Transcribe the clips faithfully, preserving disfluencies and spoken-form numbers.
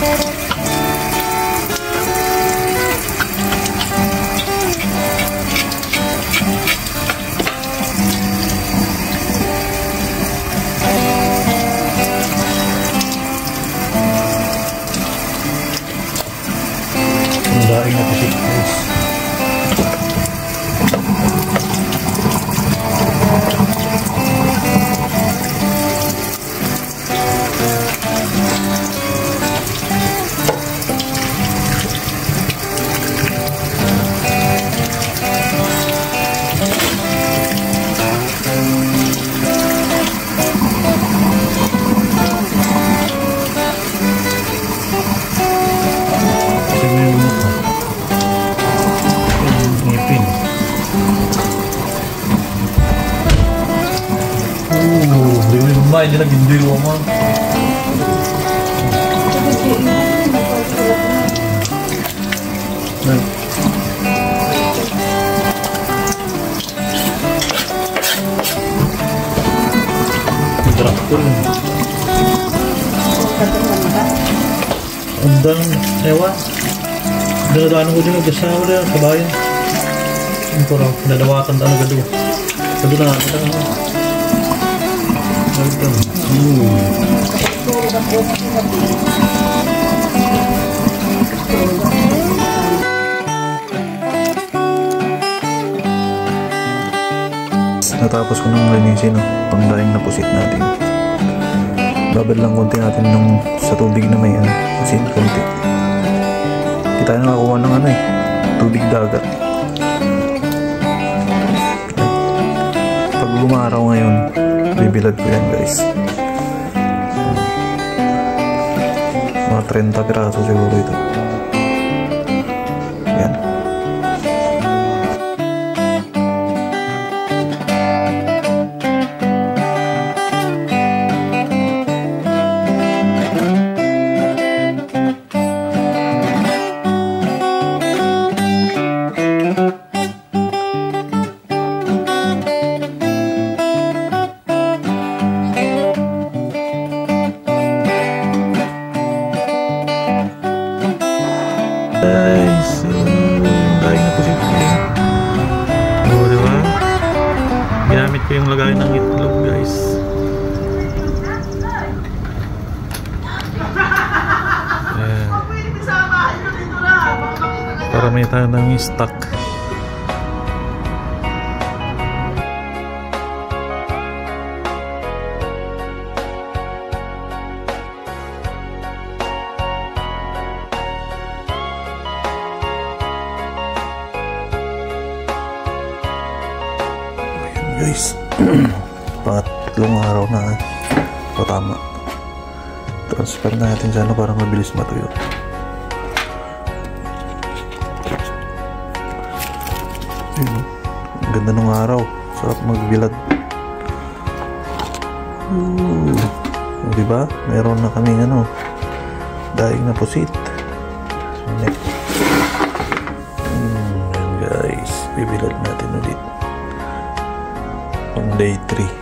Daing na kasi guys. Hindi na gindoy mo mo. Traktor. Andang ewan. Daladaan ko din nagkasawa na kabayan. Ang parang nadawatan na agad doon. Sabi na natin na. Hmm. Natapos ko nang linisin no, pangdaing na pusit natin. Babad lang konti natin nung sa tubig na may ano, asin konti. Hindi tayo nakakuha ng ano eh, tubig dagat. Pag lumaraw ngayon, bibilad ko yan guys. Mga thirty piraso siguro ito. Yan. Guys, lagay na po siya. O, diba? Ginamit ko yung lagay ng itlog, guys. Ayan. Para may tayo ng stock. Guys, pangatlong araw na o tama, transfer natin dyan para mabilis matuyo. Ayun, ang ganda ng araw, sarap magbilad. Ooh, diba? Meron na kaming ano, daing na pusit. Hmm, ayun guys, bibilad natin ulit pang day three.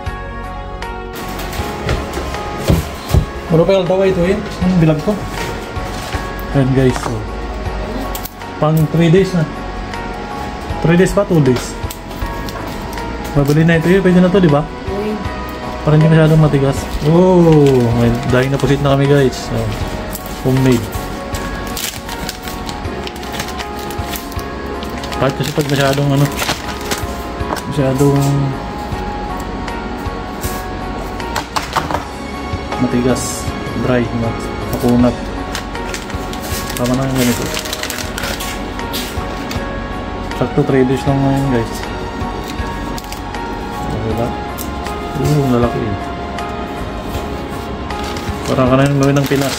Ano pa yung tawa ito yun? Ang bilag ko. Ayan guys, so, pang three days na. three days pa? two days? Mabili na ito yun. Pwede na to, di ba? Parang hindi masyadong matigas. Oh, may daing na pusit na kami guys. So, homemade. Kahit kasi pag masyadong ano, masyadong matigas, dry, makunat. Tama na yung ganito. Sakto three days lang ngayon guys. Diba? Oo, lalaki eh. Parang ka na yung gawin ng Pinas.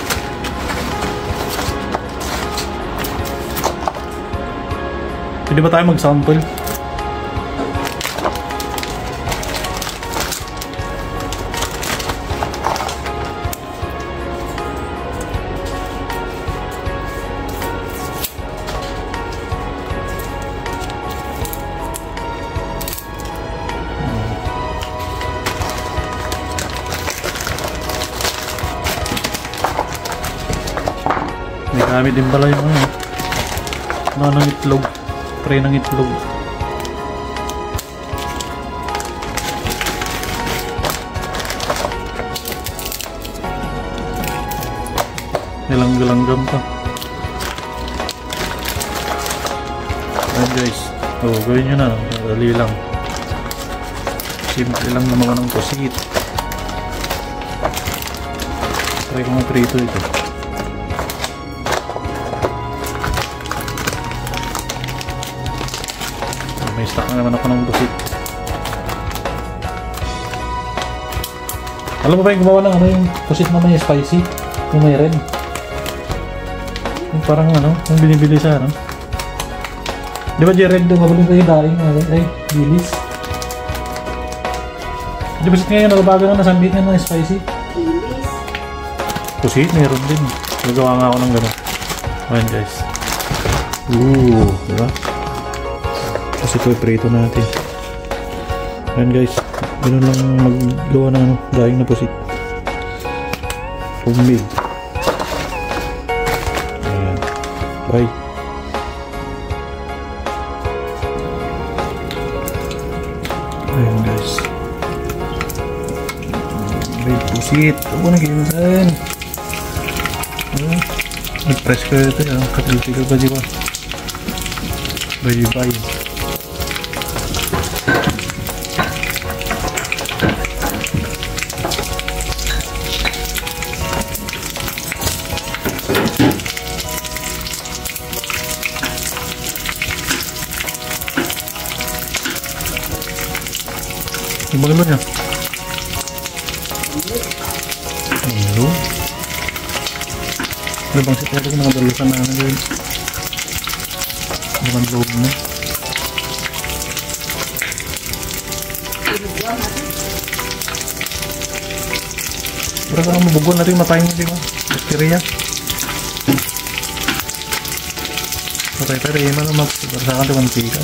Pwede ba tayo mag-sample? May gamit din pala yung ano. Ano ng itlog. Tray ng itlog. Nilang-langgam pa. Ayan guys. O, gawin nyo na. Dali lang. Simple lang naman ng pusit. Try ko mag-prito ito. May stock na naman ako ng pusit. Alam mo ba yung gumawa ng ano yung pusit na may spicy? Yung may red? Yung parang ano, yung binibili sa ano. Di ba Jared, mabalik ko yung daing, ay, bilis. Di ba sit ngayon, nakabaga nga nasambit nga ng spicy? Bilis. Pusit, meron din. Nagawa nga ako ng gano'n. Ayan guys. Ooh, diba? Kasi ito yung prito natin. Ayan guys, gano'n lang maggawa ng ano, daing na pusit. Homemade. Ayan. Bye. Ayan guys. May pusit. Ako na kinsan. Nag-press ko ito. Katiliti ko ba diba? Bye bye. Yung magalo niya. Magalo. Ano bang sitero ko mga dalusan na ano yun? Ano bang loob mo? Para ka nang mabugon natin yung matay mo, di ba? Bakterya. Patay tayo, yung mga magsasakan ito mantika.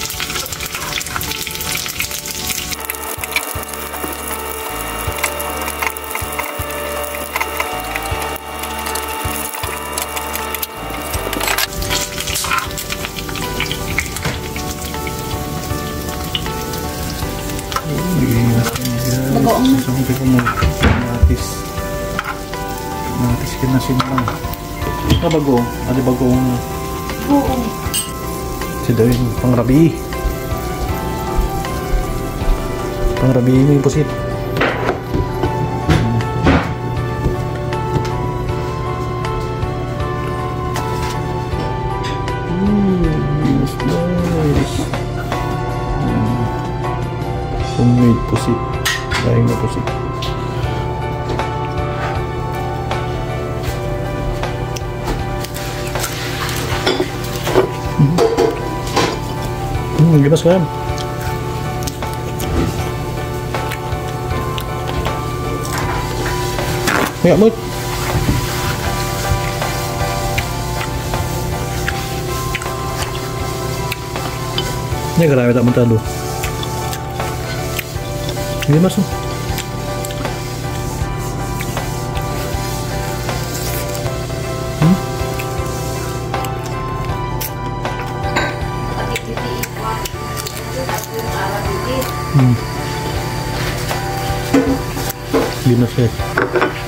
Sampai ko mo kamatis kamatis kinasin lang ito bagong ano bagong Oo. sidawin pangrabi pangrabi mo yung pusit nice nice homemade pusit daing na pusit. Hmm, gimana kan? Nggak mood. Ini grabe tak mentado. Ini masuk. Hmm? Hmm. Linas ya.